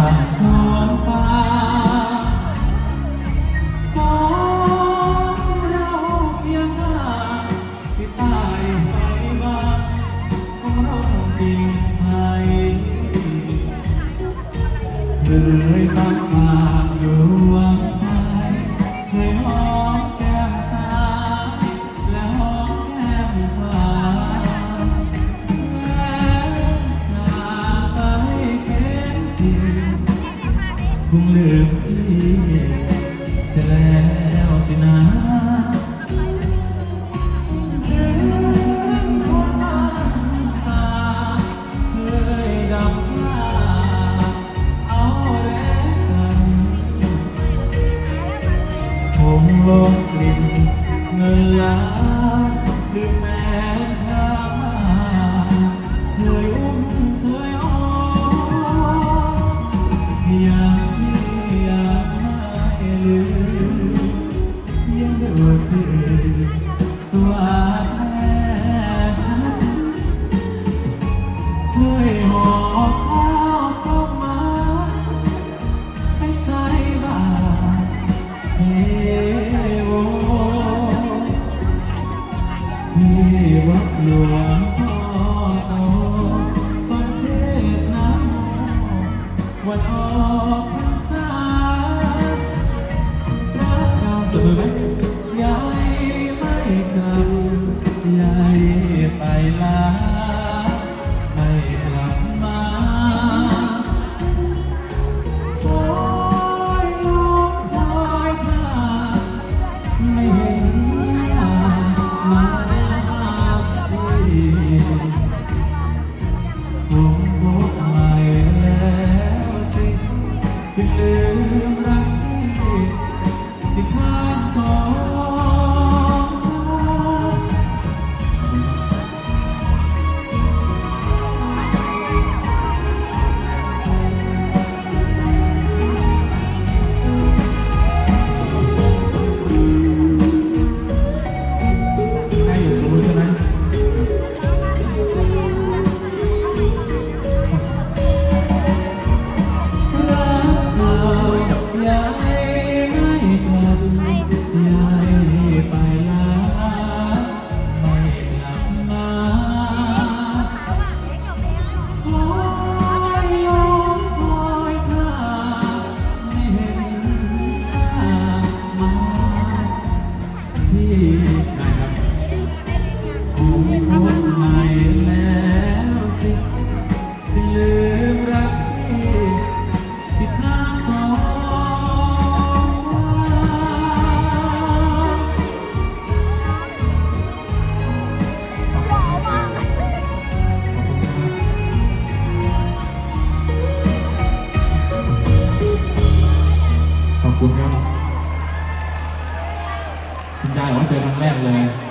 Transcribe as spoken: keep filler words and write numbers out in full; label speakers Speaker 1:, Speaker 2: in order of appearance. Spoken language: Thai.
Speaker 1: ของฟ้าสองเราเพียงว่าที่ใต้ไฟบ้านของเราจริงไทยเคยบังอาจอยู่วงใจเคยหอมแก้มซ้ายและหอมแก้มขวาคงลืมพี่เสียแล้วสินะลืมคนน้ำตาเคยดำผ้าเอาแลกกันคงลงกลิ่นเงินล้านลืมแม่ข้าเคยอุ้มเคยอ้อนอยากอยากให้ลืมยังได้อดตื่นสวัสดิ์แม่เคยหอบข้าวเข้ามาให้ใส่บาตรเทโวที่วัดหลวงพ่อโตฟังเทศน์นะวันออกพรรษาพระเจ้าตื่นไหมยายไม่กลับยายไปลาไม่กลับมาคอยลงคอยท่าไม่เห็นหน้ามาสักทีคงพบใหม่แล้วสิที่ลืมรักที่ที่ข้างของให้อยู่รู้ใช่ไหมยายไม่กลับยายไปลาไม่กลับมาคอยลงคอยท่าไม่เห็นหน้ามาที่ไหนครับคงพบใหม่แล้วสิที่ลืมรักที่ที่ข้างของขอบคุณครับคุณยายขอเจอครั้งแรกเลย